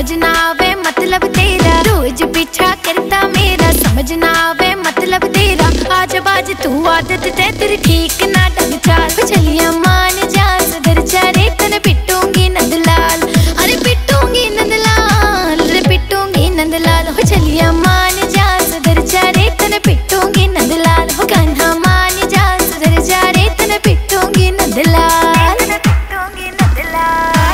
समझ ना आवे मतलब तेरा, रोज पीछा करता मेरा, समझ ना आवे मतलब तेरा। आज बाज तू आदत ते तेरी ठीक ना ढंग चाल, चलिया मान जा सुधर जा रे तने पिटूंगी नंदलाल, अरे पिटूंगी नंदलाल, अरे पिटूंगी नंदलाल। हो चलिया मान जा सुधर जा रे तने पिटूंगी नंदलाल, हो कान्हा मान जा सुधर जा रे तने पिटूंगी नंदलाल, पिटूंगी नंदलाल।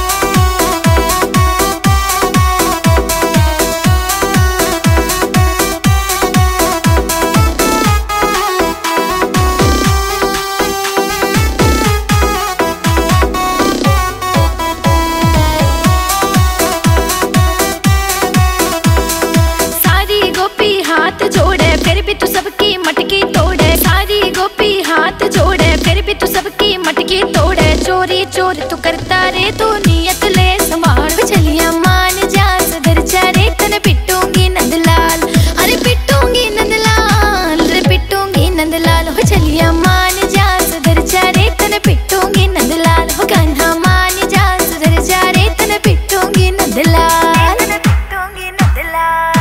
हाथ जोड़े फिर भी तू सबकी मटकी तोड़े, सारी गोपी हाथ जोड़े फिर भी तू सबकी मटकी तोड़े। चोरी चोर तू करता रे तू नियत ले संभाल, चलिया मान जा सुधर जा रे तने पिटूंगी नंदलाल, अरे पिटूंगी नंदलाल, अरे पिटूंगी नंदलाल। हो चलिया मान जा सुधर जा रे तने पिटूंगी नंदलाल, हो कान्हा मान जा सुधर जा रे तने पिटूंगी नंदलाल, पिटूंगी नंदलाल।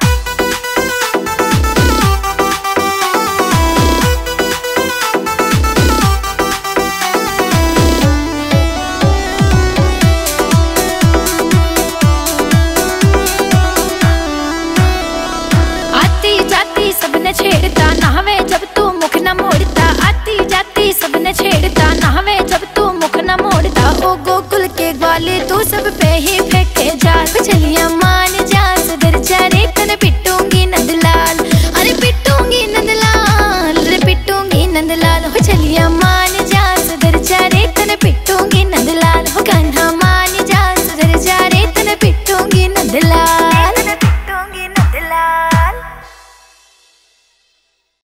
सबने छेड़ता नहावे जब तू मुख न मोड़ता, आती जाती सबने छेड़ता नहावे जब तू मुख न मोड़ता। ओ गोकुल के ग्वाले तू सब पे ही फेंके जाल, चलिया